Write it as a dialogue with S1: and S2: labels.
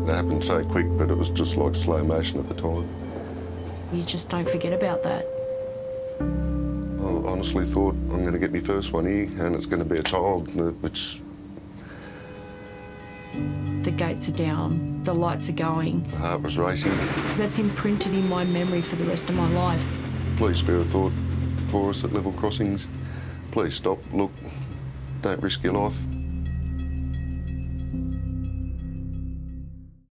S1: It happened so quick, but it was just like slow motion at the time.
S2: You just don't forget about that.
S1: I honestly thought I'm going to get my first one here and it's going to be a child, which...
S2: The gates are down, the lights are going.
S1: The heart was racing.
S2: That's imprinted in my memory for the rest of my life.
S1: Please spare a thought for us at level crossings. Please stop, look, don't risk your life.